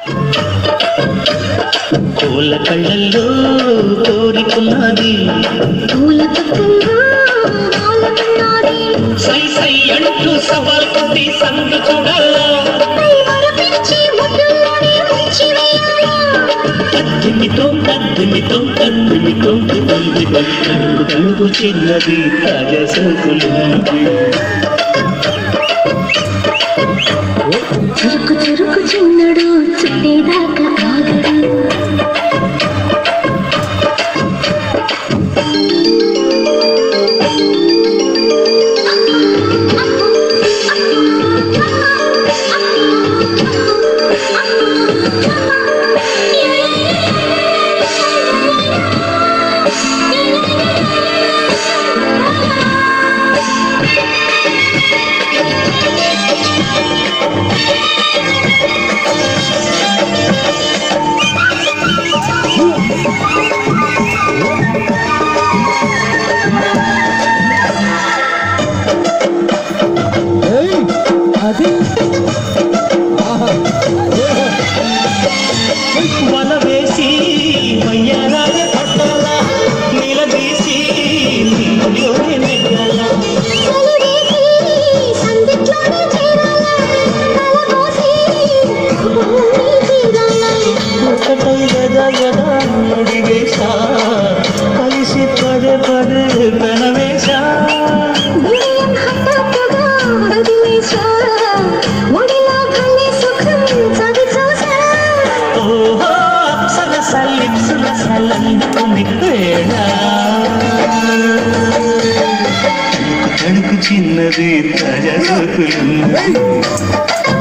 పూల కళ్ళల్లో కోరికున్నది పూల పక్కల్లో పూలకున్నది సై సై అంటూ సవాల్ కొద్ది సందు చూడాలా మరపించి ముద్దుల్లోనే ముంచి వేయాలా కత్తిమితో కత్తిమితో కత్తిమితో తలుపు తలుపు చిన్నది తాజా సోకులున్నది చురుకు చురుకు చిన్నడు చుట్టేదాకా ఆగడు వల వేసి వయ్యారాలే పట్టాలా నిలదీసి నీలోనే నెగ్గాలా ఒకటై గదా గదా ముడివేశా కలిసి పదే పదే పెనవేశా ఓహో సలసలిప్సుల సలందుకుని వేడా తడుకు చిన్నది తాజా సోకులున్నది